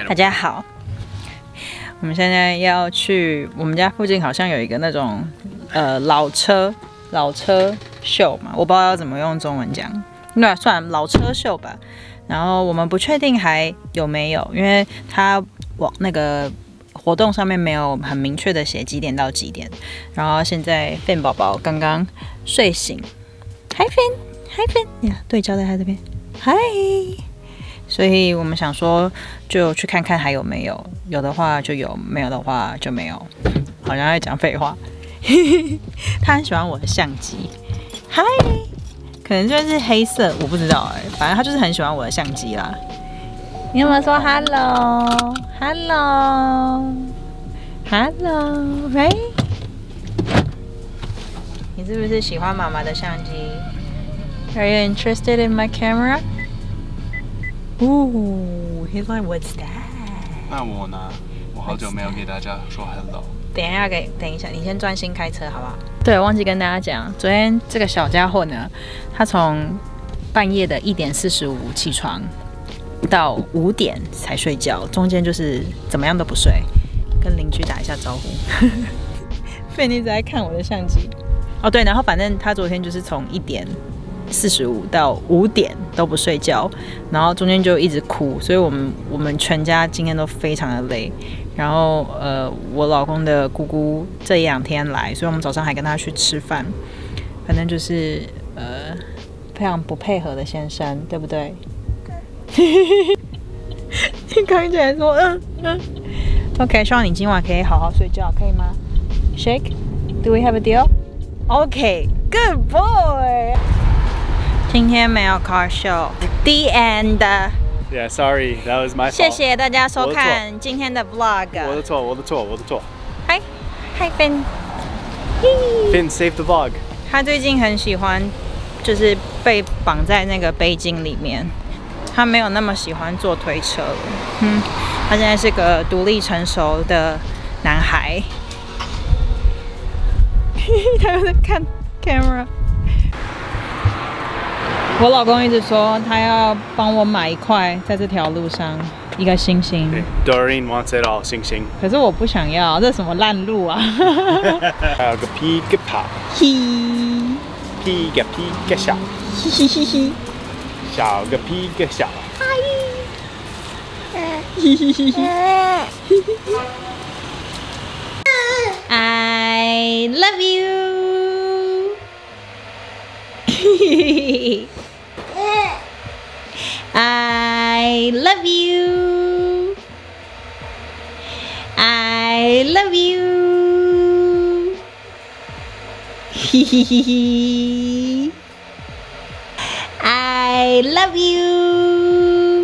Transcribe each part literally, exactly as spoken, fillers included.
大家好，我们现在要去我们家附近，好像有一个那种呃老车老车秀嘛，我不知道要怎么用中文讲，那算老车秀吧。然后我们不确定还有没有，因为它往那个活动上面没有很明确的写几点到几点。然后现在 Finn 宝宝刚刚睡醒 ，Hi Finn，Hi Finn， 呀，对焦在他这边 ，Hi。所以我们想说，就去看看还有没有，有的话就有，没有的话就没有。好像在讲废话。他很喜欢我的相机，嗨，可能就是黑色，我不知道哎、欸，反正他就是很喜欢我的相机啦。你有没有说 hello，hello，hello，right？ 你是不是喜欢妈妈的相机 ？Are you interested in my camera？ Ooh, he's like, what's that? 那我呢？我好久没有给大家说 hello。 等一下给，等一下，你先专心开车好不好？对，忘记跟大家讲，昨天这个小家伙呢，他从半夜的一点四十五起床，到五点才睡觉，中间就是怎么样都不睡，跟邻居打一下招呼。费妮一直在看我的相机。哦，对，然后反正他昨天就是从一点四十五到五点都不睡觉，然后中间就一直哭，所以我们我们全家今天都非常的累。然后呃，我老公的姑姑这一两天来，所以我们早上还跟他去吃饭。反正就是呃非常不配合的先生，对不对？你刚才说嗯嗯 ，OK， 希望你今晚可以好好睡觉，可以吗 ？Shake, do we have a deal? OK, good boy. 今天没有 car show. The end. Yeah, sorry, that was my fault. 谢谢大家收看今天的 vlog。 我的错，我的错，我的错。 Hi, hi Finn. Finn, save the vlog. 他最近很喜欢，就是被绑在那个背巾里面。他没有那么喜欢坐推车了。嗯，他现在是个独立成熟的男孩。他又在看 camera。我老公一直说他要帮我买一块，在这条路上一个星星。 Doreen wants it all， 星星。 可是我不想要，这什么烂路啊！ 还有个屁个跑， 嘿， 屁个屁个小， 嘿嘿嘿嘿， 小个屁个小。 嗨，嘿嘿嘿嘿。I love you. I love you. I love you. I love you.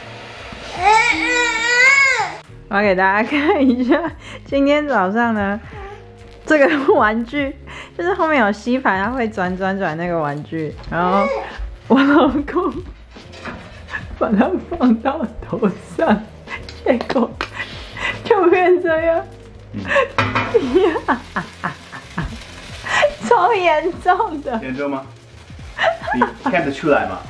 我要给大家看一下，今天早上呢，这个玩具就是后面有吸盘，它会转转转那个玩具，然后我老公把它放到头上，结果就变这样，超严重的。 严重吗？你看得出来吗？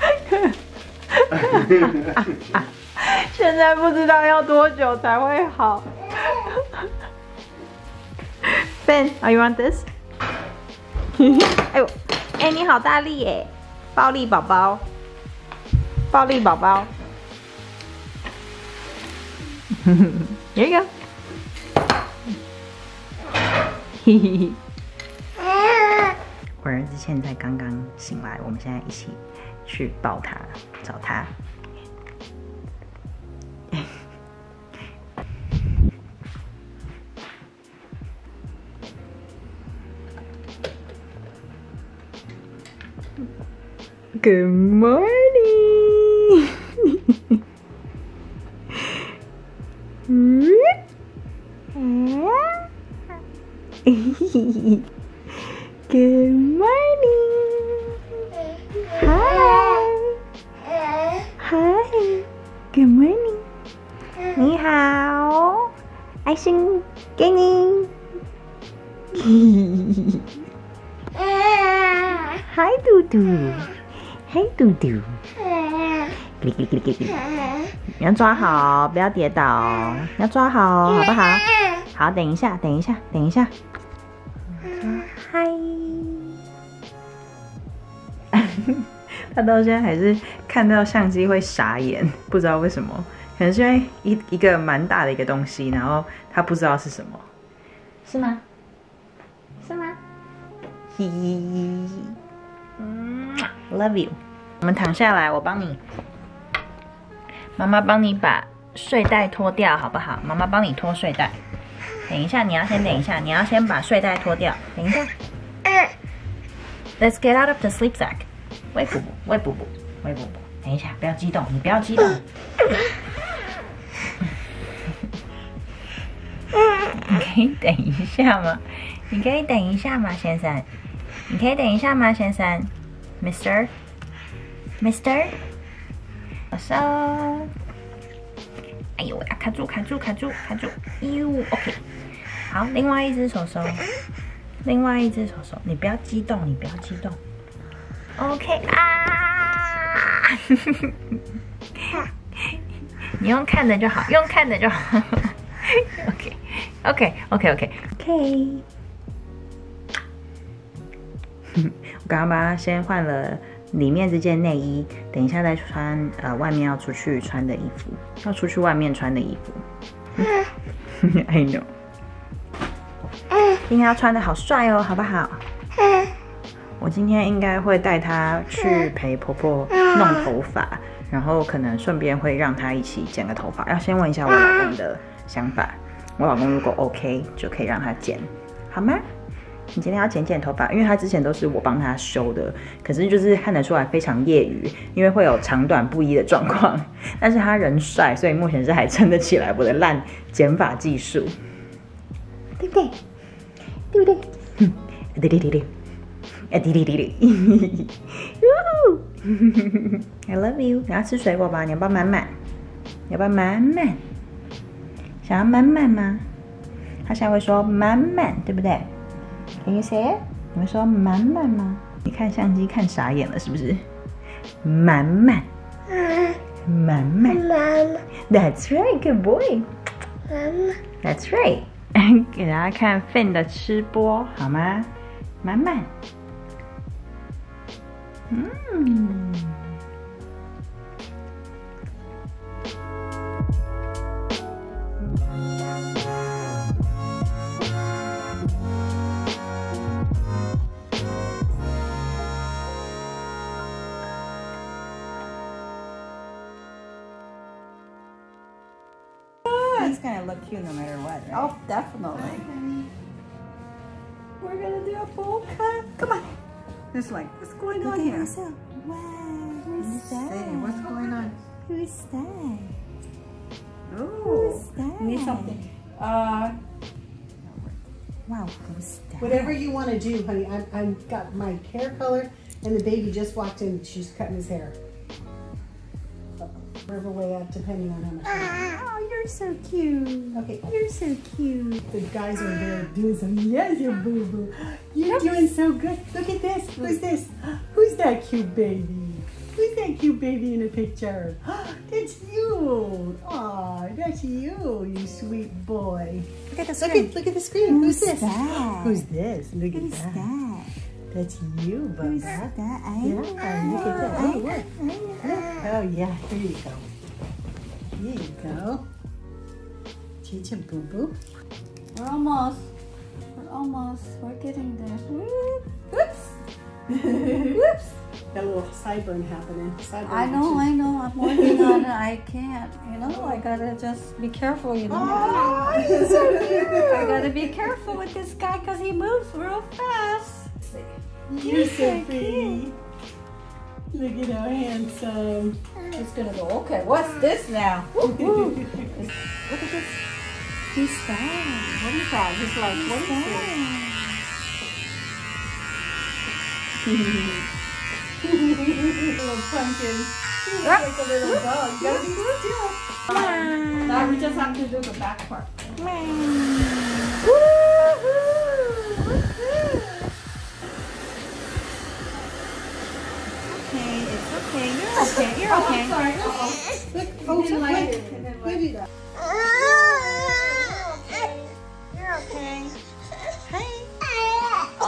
现在不知道要多久才会好。Ben, are you want this? 哎呦，哎，你好大力耶！暴力宝宝，暴力宝宝。Here you go. 嘿嘿嘿。我儿子现在刚刚醒来，我们现在一起去抱他，找他。Good morning. Good morning. Hi. Hi. Good morning. 你好，爱心给你。Hi 嘟嘟。Hi 嘟嘟。 你要抓好，不要跌倒哦。你要抓好，好不好？好，等一下，等一下，等一下。嗨。他到现在还是看到相机会傻眼，不知道为什么，可能是因为一一个蛮大的一个东西，然后他不知道是什么，是吗？是吗？嘿，嗯 ，love you。我们躺下来，我帮你，妈妈帮你把睡袋脱掉，好不好？妈妈帮你脱睡袋。等一下，你要先等一下，你要先把睡袋脱掉。等一下。Let's get out of the sleep sack。喂布布，喂布布，喂布布。等一下，不要激动，你不要激动。你可以等一下吗？你可以等一下吗，先生？你可以等一下吗，先生 ？Mister，Mister， 我说，哎呦，要卡住，卡住，卡住，卡住。呦 ，OK。好，另外一只手手，另外一只手手，你不要激动，你不要激动。OK 啊！你用看的就好，用看的就好。OK，OK，OK，OK，OK。我刚刚把它先换了里面这件内衣，等一下再穿呃外面要出去穿的衣服，要出去外面穿的衣服。I know。今天要穿的好帅哦，好不好？我今天应该会带她去陪婆婆弄头发，然后可能顺便会让她一起剪个头发。要先问一下我老公的想法，我老公如果 OK 就可以让他剪，好吗？你今天要剪剪头发，因为他之前都是我帮他修的，可是就是看得出来非常业余，因为会有长短不一的状况。但是他人帅，所以目前是还撑得起来我的烂剪发技术，对不对？对不对？对对对对。哎，滴滴滴滴 ！I love you。你要吃水果吧？你要不要满满？你要不要满满？想要满满吗？他现在会说满满，对不对 ？Can you say it？ 你会说满满吗？你看相机看傻眼了是不是？满满，满满 ，That's right, good boy. That's right. 给大家看 Finn 的吃播好吗？满满。嗯。It's gonna look cute no matter what, right? Oh, definitely. We're gonna do a bowl cut. Come on. It's like, what's going on here? Wow, who's that? What's going on? Who's that? Oh, Who's that? need something. Uh, Wow, who's that? Whatever you want to do, honey. I I got my hair color, and the baby just walked in. She's cutting his hair. Whatever way up, depending on how much. Oh, you're so cute. Okay. You're so cute. The guys are there doing some. Yes, you boo boo. You're doing so good. Look at this. Who's this? Who's that cute baby? Who's that cute baby in the picture? That's you. Aw, that's you, you sweet boy. Look at the Look screen. at look at the screen. Who's, Who's this? that? Who's this? Look Who's at that. that? That's you, Bubba. Who's that? I Yeah, know. look at that. I Oh, look. know. Oh yeah, here you go. Here you go. Chicha Boo Boo. we're almost. We're almost. We're getting there. Whoops. Whoops. Got a little sideburn happening. Sideburn I know, I know. I'm working on it. I can't. You know, I gotta just be careful, you know. Oh, you're so cute. I gotta be careful with this guy because he moves real fast. You're so pretty. Look at how handsome. It's gonna go, okay, what's this now? Woo-hoo. Look at this. Who's that? What is that? He's like, what is this? Little pumpkin. He looks like a little dog. You gotta be still. Now we just have to do the back part. Okay, it's okay. You're okay. You're okay. Sorry. Uh-oh. Look, oh, Didn't like it.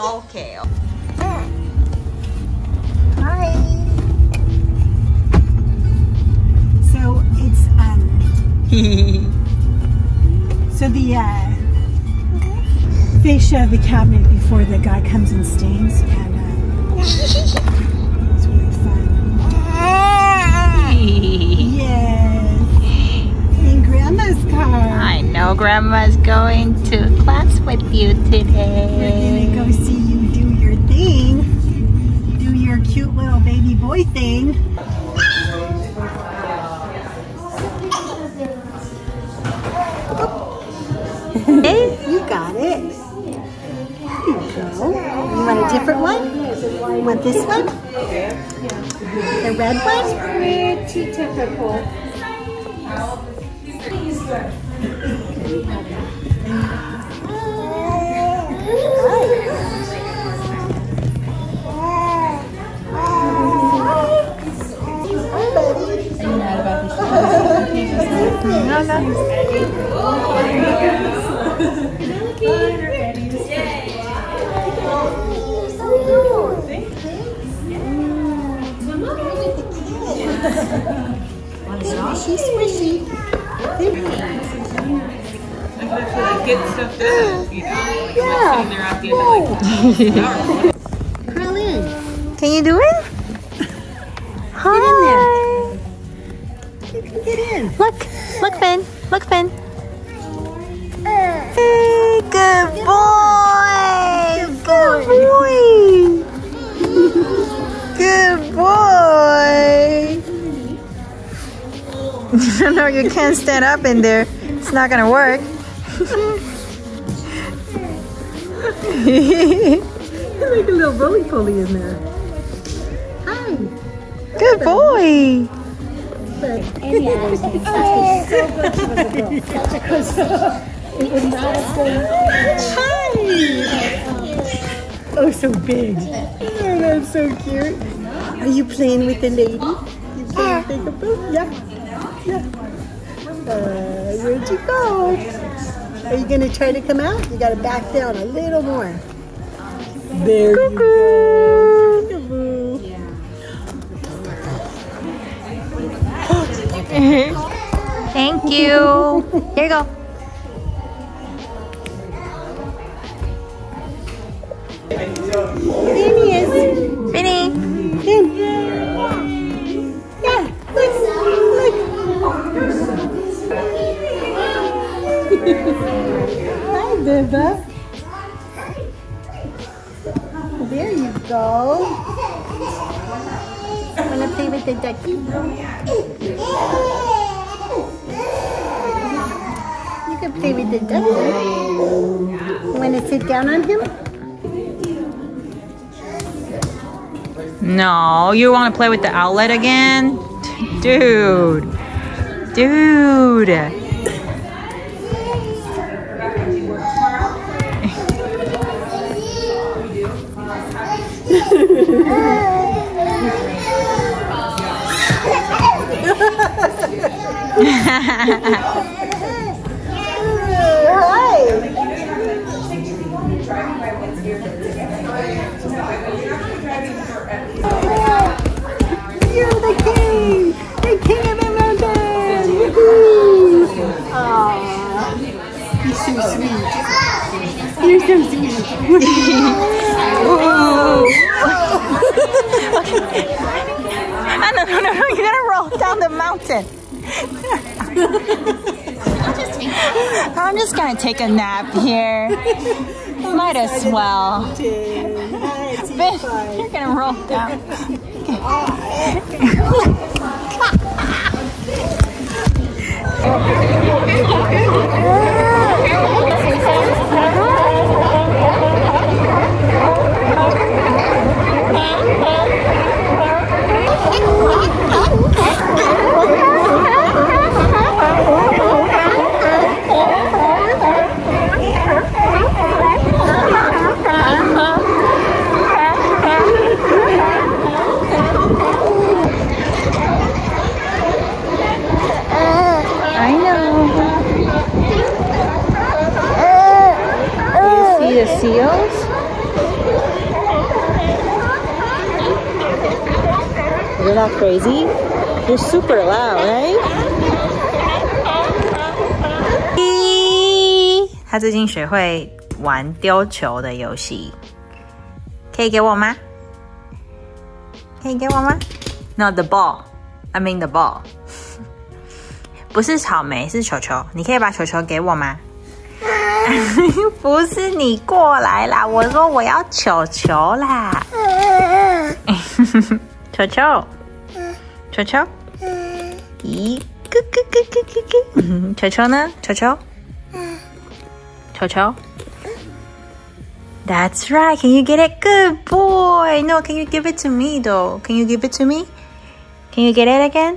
Okay. Hi. So it's um. so the uh, fascia of the cabinet before the guy comes and stains, and uh, it's really fun. Yes. In Grandma's car. I know Grandma's going to class with you today. We're gonna go see you do your thing. Do your cute little baby boy thing. Hey. You got it. There you go. You want a different one? You want this one? The red one? Pretty typical. Squishy, squishy. Get stuff done, you know? Like sitting there at the end of like Crawl in. Can you do it? Hi. You can get in. Look, look, Finn. Look, Finn. Hey, good boy. Good boy. Good boy. No, you can't stand up in there. It's not gonna work. You're like a little roly-poly in there. Hi. Good boy. Hi. Oh, so big. Oh, that's so cute. Are you playing with the lady? You playing peekaboo? Yeah. Yeah. Uh, where'd you go? Are you gonna try to come out? You gotta back down a little more. There you go. Peekaboo. Thank you. Here you go. There he is. Vinny. Finn. Yeah. Look. Look. Hi, Bibba. There you go. Wanna play with the ducky? You can play with the ducky. You wanna sit down on him? No, you want to play with the outlet again? Dude. Dude. You're the king! The king of the mountain! Woohoo! Aww. You're so sweet. You're so sweet. No, no, no, no, you're gonna roll down the mountain. I'm just gonna take a nap here. Might as well. Ben, you're gonna roll down. The seals? hear that crazy? You're super loud, right? 他最近学会玩丢球的游戏，可以给我吗？可以给我吗 ？No, the ball. I mean the ball. 不是草莓，是球球。你可以把球球给我吗？不是你过来啦，我说我要球球啦。球球，球球，咦，咯咯咯咯咯咯。球球呢？球球，球球。That's right. Can you get it? Good boy. No, can you give it to me though? Can you give it to me? Can you get it again?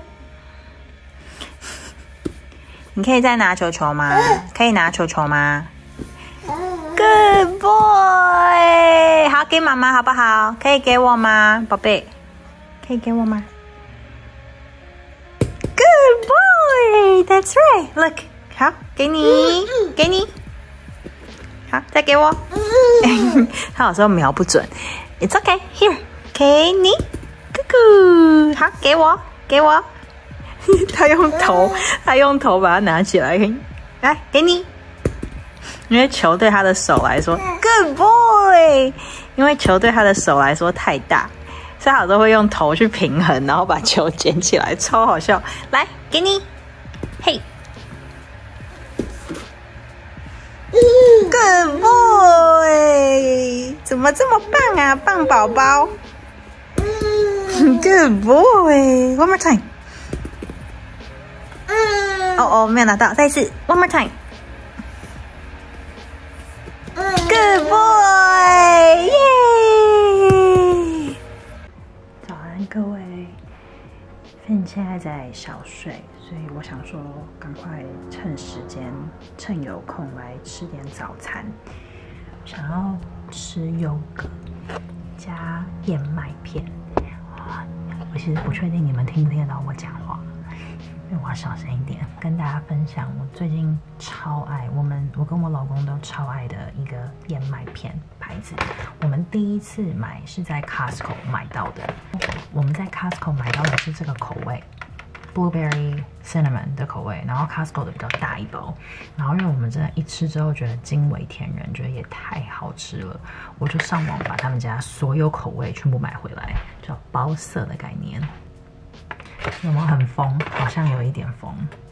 你可以再拿球球吗？可以拿球球吗 ？Good boy. 好，给妈妈好不好？可以给我吗，宝贝？可以给我吗 ？Good boy. That's right. Look. 好，给你，给你。好，再给我。他有时候瞄不准。It's okay. Here， 给你。咕咕。好，给我，给我。他用头，他用头把它拿起来，来给你。因为球对他的手来说 ，Good boy。因为球对他的手来说太大，所以他有时候会用头去平衡，然后把球捡起来，超好笑。来，给你。嘿。Good boy， 怎么这么棒啊，棒宝宝 ！Good boy，one more time。哦哦，没有拿到，再一次 ，one more time。Good boy， 耶！早安，各位。Finn 现在在小睡，所以我想说，赶快趁时间，趁有空来吃点早餐。想要吃优格加燕麦片。我其实不确定你们听不听得到我讲话，因为我要小声一点。跟大家分享，我最近超爱我们，我跟我老公都超爱的一个燕麦片牌子。我们第一次买是在 Costco 买到的，我们在 Costco 买到的是这个口味 ，Blueberry Cinnamon 的口味，然后 Costco 的比较大一包。然后因为我们真的一吃之后觉得惊为天人，觉得也太好吃了，我就上网把他们家所有口味全部买回来，叫包色的概念。有没有很疯？好像有一点疯。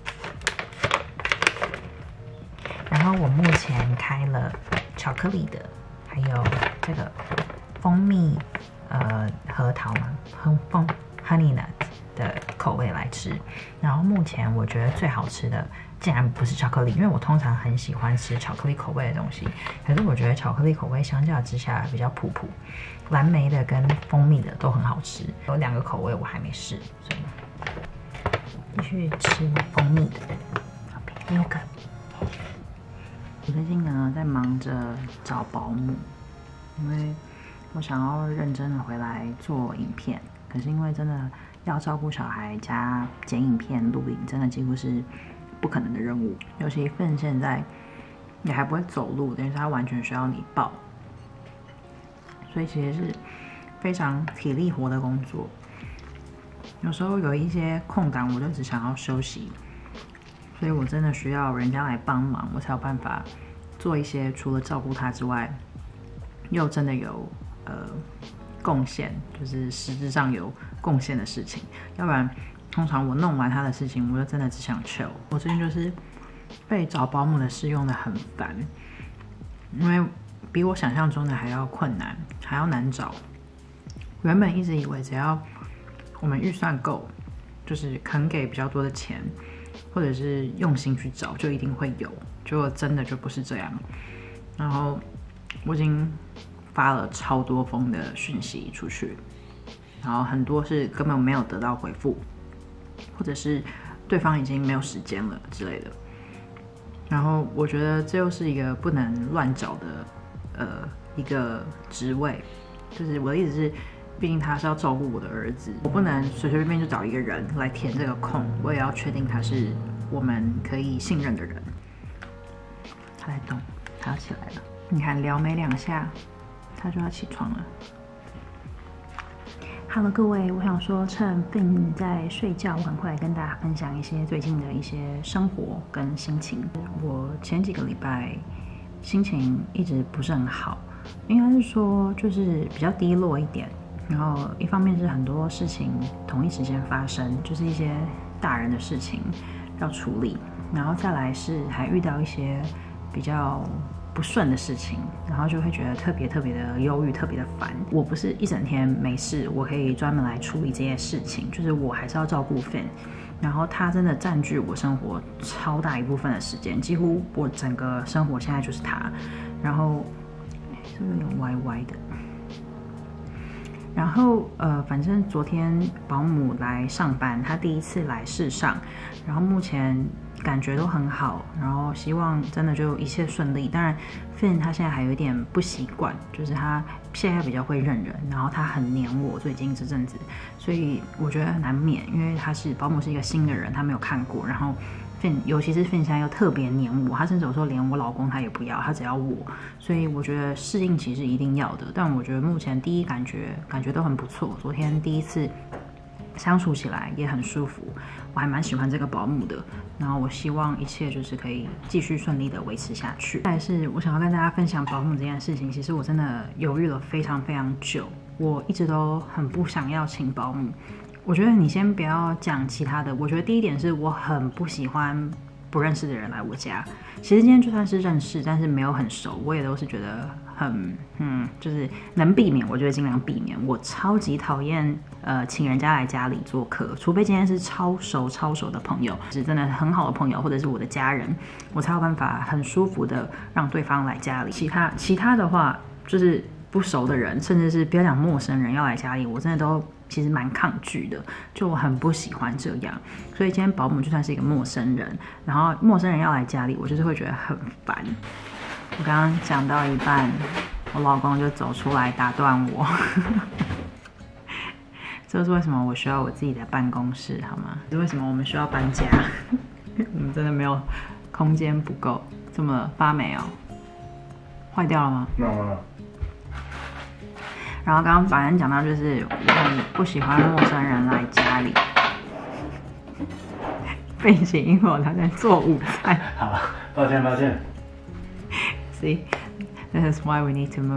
然后我目前开了巧克力的，还有这个蜂蜜呃核桃嘛，很蜂 honey nut 的口味来吃。然后目前我觉得最好吃的，竟然不是巧克力，因为我通常很喜欢吃巧克力口味的东西，可是我觉得巧克力口味相较之下比较普普。蓝莓的跟蜂蜜的都很好吃，有两个口味我还没试，所以继续吃蜂蜜的。OK， 六个。我最近呢在忙着找保姆，因为我想要认真的回来做影片，可是因为真的要照顾小孩加剪影片、录影，真的几乎是不可能的任务。尤其Finn现在也还不会走路，等于是他完全需要你抱。所以其实是非常体力活的工作，有时候有一些空档，我就只想要休息，所以我真的需要人家来帮忙，我才有办法做一些除了照顾他之外，又真的有呃贡献，就是实质上有贡献的事情。要不然，通常我弄完他的事情，我就真的只想 chill。我最近就是被找保姆的事用的很烦，因为比我想象中的还要困难，还要难找。原本一直以为只要我们预算够，就是肯给比较多的钱，或者是用心去找，就一定会有。结果真的就不是这样。然后我已经发了超多封的讯息出去，然后很多是根本没有得到回复，或者是对方已经没有时间了之类的。然后我觉得这又是一个不能乱找的。呃，一个职位，就是我的意思是，毕竟他是要照顾我的儿子，我不能随随便便就找一个人来填这个空，我也要确定他是我们可以信任的人。他在动，他要起来了。你看，聊没两下，他就要起床了。 Hello， 各位，我想说，趁 Finn 在睡觉，我赶快来跟大家分享一些最近的一些生活跟心情。我前几个礼拜心情一直不是很好，应该是说就是比较低落一点。然后一方面是很多事情同一时间发生，就是一些大人的事情要处理，然后再来是还遇到一些比较不顺的事情，然后就会觉得特别特别的忧郁，特别的烦。我不是一整天没事，我可以专门来处理这些事情，就是我还是要照顾 Finn， 然后他真的占据我生活超大一部分的时间，几乎我整个生活现在就是他。然后是不是有点歪歪的？然后呃，反正昨天保姆来上班，他第一次来试上，然后目前感觉都很好，然后希望真的就一切顺利。当然 Finn 他现在还有一点不习惯，就是他现在比较会认人，然后他很黏我，最近这阵子，所以我觉得难免，因为他是保姆是一个新的人，他没有看过，然后 Finn 尤其是 Finn 现在又特别黏我，他甚至有时候连我老公他也不要，他只要我，所以我觉得适应期是一定要的。但我觉得目前第一感觉感觉都很不错，昨天第一次相处起来也很舒服，我还蛮喜欢这个保姆的。然后我希望一切就是可以继续顺利的维持下去。再来是我想要跟大家分享保姆这件事情，其实我真的犹豫了非常非常久，我一直都很不想要请保姆。我觉得你先不要讲其他的，我觉得第一点是我很不喜欢不认识的人来我家。其实今天就算是认识，但是没有很熟，我也都是觉得很嗯，就是能避免，我就会尽量避免。我超级讨厌呃请人家来家里做客，除非今天是超熟超熟的朋友，是真的很好的朋友，或者是我的家人，我才有办法很舒服的让对方来家里。其他其他的话，就是不熟的人，甚至是不要讲陌生人要来家里，我真的都其实蛮抗拒的，就我很不喜欢这样。所以今天保姆就算是一个陌生人，然后陌生人要来家里，我就是会觉得很烦。我刚刚讲到一半，我老公就走出来打断我。这就是为什么我需要我自己的办公室，好吗？这是为什么我们需要搬家？我们真的没有空间不够，这么发霉哦，坏掉了吗？ 没有没有。 然后刚刚反正讲到就是我很不喜欢陌生人来家里，并且因为我他在做午餐。 好，抱歉抱歉。 See, this is why we need to move 。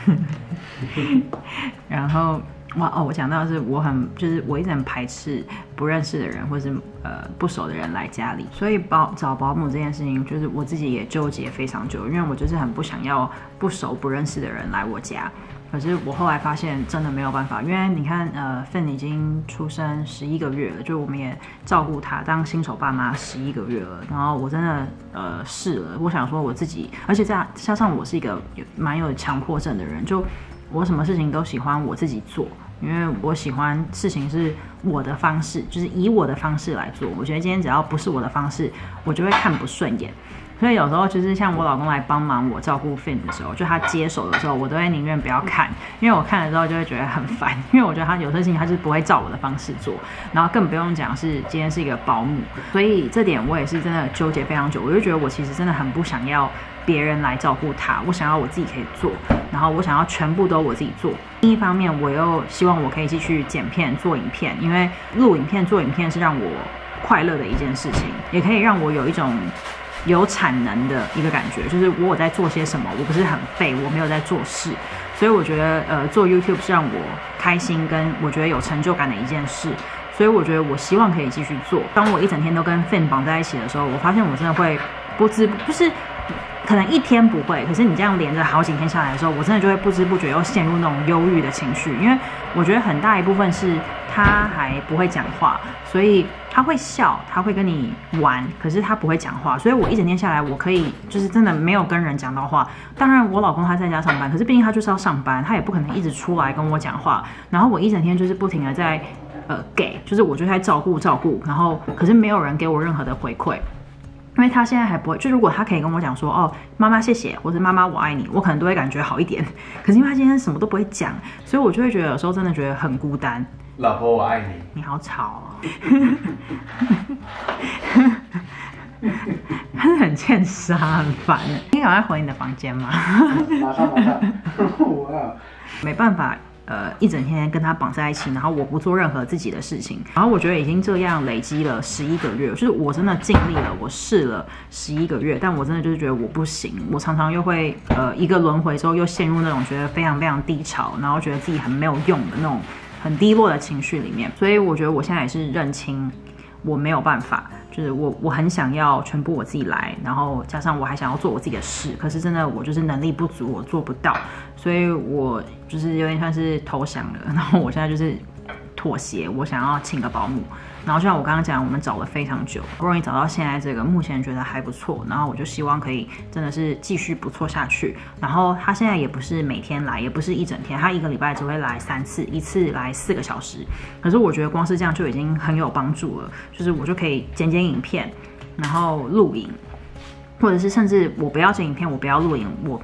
然后哇哦，我讲到的是我很就是我一直很排斥不认识的人或是呃不熟的人来家里，所以保找保姆这件事情，就是我自己也纠结非常久，因为我就是很不想要不熟不认识的人来我家。可是我后来发现真的没有办法，因为你看，呃 ，Finn 已经出生十一个月了，就我们也照顾他当新手爸妈十一个月了。然后我真的呃试了，我想说我自己，而且再加上我是一个蛮有强迫症的人，就我什么事情都喜欢我自己做，因为我喜欢事情是我的方式，就是以我的方式来做。我觉得今天只要不是我的方式，我就会看不顺眼。所以有时候就是像我老公来帮忙我照顾 Finn 的时候，就他接手的时候，我都会宁愿不要看，因为我看了之后就会觉得很烦，因为我觉得他有些事情他是不会照我的方式做，然后更不用讲是今天是一个保姆，所以这点我也是真的纠结非常久。我就觉得我其实真的很不想要别人来照顾他，我想要我自己可以做，然后我想要全部都我自己做。另一方面，我又希望我可以继续剪片做影片，因为录影片做影片是让我快乐的一件事情，也可以让我有一种有产能的一个感觉，就是我有在做些什么，我不是很废，我没有在做事，所以我觉得呃做 YouTube 是让我开心跟我觉得有成就感的一件事，所以我觉得我希望可以继续做。当我一整天都跟 Finn 绑在一起的时候，我发现我真的会不知就是可能一天不会，可是你这样连着好几天下来的时候，我真的就会不知不觉又陷入那种忧郁的情绪，因为我觉得很大一部分是他还不会讲话，所以他会笑，他会跟你玩，可是他不会讲话，所以我一整天下来，我可以就是真的没有跟人讲到话。当然，我老公他在家上班，可是毕竟他就是要上班，他也不可能一直出来跟我讲话。然后我一整天就是不停的在呃给，就是我就在照顾照顾，然后可是没有人给我任何的回馈。因为他现在还不会，就如果他可以跟我讲说，哦，妈妈谢谢，或者妈妈我爱你，我可能都会感觉好一点。可是因为他今天什么都不会讲，所以我就会觉得有时候真的觉得很孤单。 老婆我爱你。 你好吵哦。他是很欠杀，很烦。你赶快回你的房间嘛。 马上马上。 没办法。 呃一整天跟他绑在一起，然后我不做任何自己的事情，然后我觉得已经这样累积了十一个月，就是我真的尽力了，我试了十一个月，但我真的就是觉得我不行，我常常又会呃一个轮回之后又陷入那种觉得非常非常低潮，然后觉得自己很没有用的那种很低落的情绪里面，所以我觉得我现在也是认清我没有办法。就是我我很想要全部我自己来，然后加上我还想要做我自己的事，可是真的我就是能力不足，我做不到，所以我就是有点算是投降了。然后我现在就是妥协，我想要请个保姆。然后就像我刚刚讲，我们找了非常久，不容易找到现在这个，目前觉得还不错。然后我就希望可以真的是继续不错下去。然后他现在也不是每天来，也不是一整天，他一个礼拜只会来三次，一次来四个小时。可是我觉得光是这样就已经很有帮助了，就是我就可以剪剪影片，然后录影，或者是甚至我不要剪影片，我不要录影，我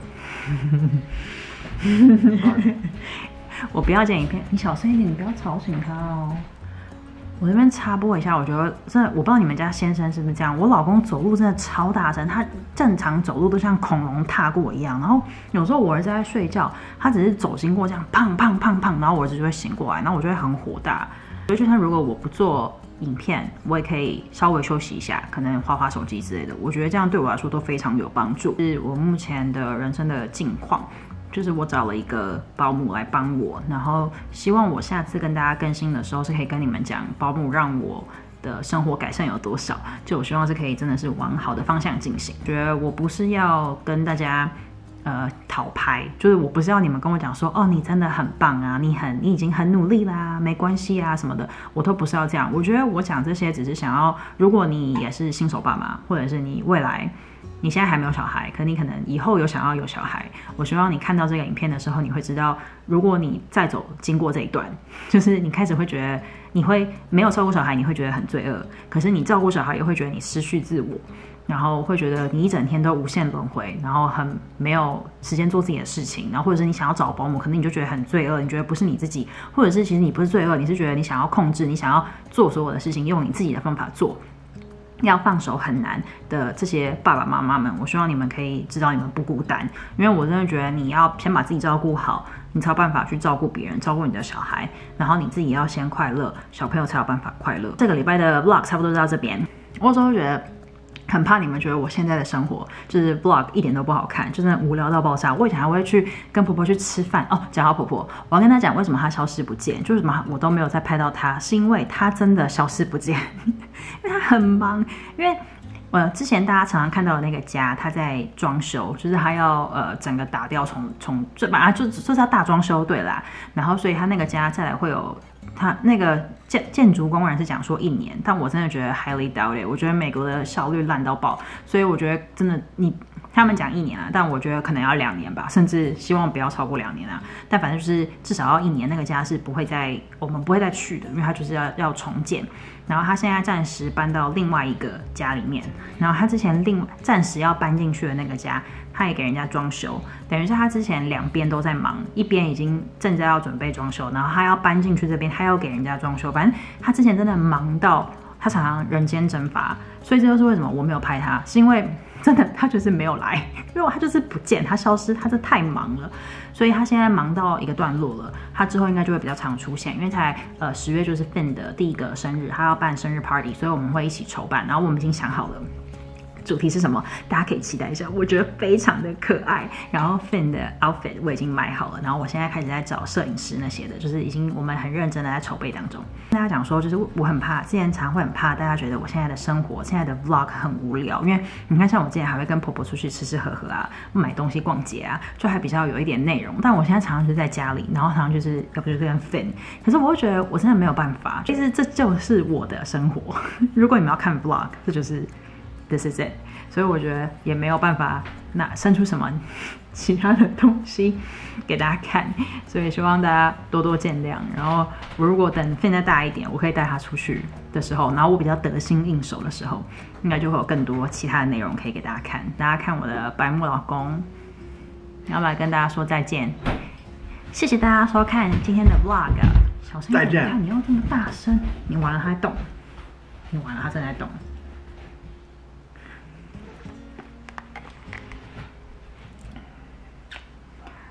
我不要剪影片，你小声一点，你不要吵醒他哦。我这边插播一下，我觉得真的，我不知道你们家先生是不是这样。我老公走路真的超大声，他正常走路都像恐龙踏过一样。然后有时候我儿子在睡觉，他只是走经过这样，砰砰砰砰，然后我儿子就会醒过来，然后我就会很火大。所以就算如果我不做影片，我也可以稍微休息一下，可能滑滑手机之类的。我觉得这样对我来说都非常有帮助。是我目前的人生的境况。就是我找了一个保姆来帮我，然后希望我下次跟大家更新的时候是可以跟你们讲保姆让我的生活改善有多少。就我希望是可以真的是往好的方向进行。觉得我不是要跟大家呃讨拍，就是我不是要你们跟我讲说哦你真的很棒啊，你很你已经很努力啦，没关系啊什么的，我都不是要这样。我觉得我讲这些只是想要，如果你也是新手爸妈，或者是你未来。你现在还没有小孩，可你可能以后有想要有小孩。我希望你看到这个影片的时候，你会知道，如果你再走经过这一段，就是你开始会觉得你会没有照顾小孩，你会觉得很罪恶。可是你照顾小孩，也会觉得你失去自我，然后会觉得你一整天都无限轮回，然后很没有时间做自己的事情，然后或者是你想要找保姆，可能你就觉得很罪恶，你觉得不是你自己，或者是其实你不是罪恶，你是觉得你想要控制，你想要做所有的事情，用你自己的方法做。要放手很难的这些爸爸妈妈们，我希望你们可以知道你们不孤单，因为我真的觉得你要先把自己照顾好，你才有办法去照顾别人，照顾你的小孩，然后你自己要先快乐，小朋友才有办法快乐。这个礼拜的 vlog 差不多就到这边，我有时候觉得很怕你们觉得我现在的生活就是 vlog 一点都不好看，就真的无聊到爆炸。我以前还会去跟婆婆去吃饭哦，讲到婆婆，我要跟她讲为什么她消失不见，就是什么我都没有再拍到她，是因为她真的消失不见，因为她很忙，因为。呃，之前大家常常看到的那个家，他在装修，就是他要呃整个打掉重重，就把它就就是要大装修，对啦。然后所以他那个家再来会有他那个建建筑工人是讲说一年，但我真的觉得 highly doubt it， 我觉得美国的效率烂到爆，所以我觉得真的你他们讲一年啊，但我觉得可能要两年吧，甚至希望不要超过两年啊。但反正就是至少要一年，那个家是不会再我们不会再去的，因为它就是要要重建。然后他现在暂时搬到另外一个家里面，然后他之前另暂时要搬进去的那个家，他也给人家装修，等于是他之前两边都在忙，一边已经正在要准备装修，然后他要搬进去这边，他要给人家装修，反正他之前真的忙到他常常人间蒸发，所以这就是为什么我没有拍他，是因为真的他就是没有来，因为他就是不见，他消失，他是太忙了。所以他现在忙到一个段落了，他之后应该就会比较常出现，因为才呃十月就是 Finn 的第一个生日，他要办生日 party， 所以我们会一起筹办，然后我们已经想好了主题是什么，大家可以期待一下，我觉得非常的可爱。然后 Finn 的 outfit 我已经买好了，然后我现在开始在找摄影师那些的，就是已经我们很认真的在筹备当中。跟大家讲说，就是我很怕，之前常会很怕大家觉得我现在的生活，现在的 vlog 很无聊，因为你看像我之前还会跟婆婆出去吃吃喝喝啊，买东西逛街啊，就还比较有一点内容。但我现在常常就是在家里，然后常常就是要不就是跟 Finn， 可是我会觉得我真的没有办法，其实这就是我的生活。如果你们要看 vlog， 这就是。This is it， 所以我觉得也没有办法那生出什么其他的东西给大家看，所以希望大家多多见谅。然后我如果等现在大一点，我可以带他出去的时候，然后我比较得心应手的时候，应该就会有更多其他的内容可以给大家看。大家看我的白目老公，要来跟大家说再见。谢谢大家收看今天的 vlog。小声一点，看你要这么大声，你完了他在动，你完了他正在动。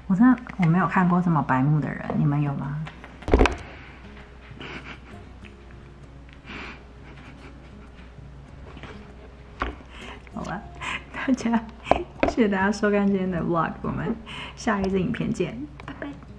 我真的我没有看过这么白目的人，你们有吗？好吧，大家谢谢大家收看今天的 vlog， 我们下一支影片见，拜拜。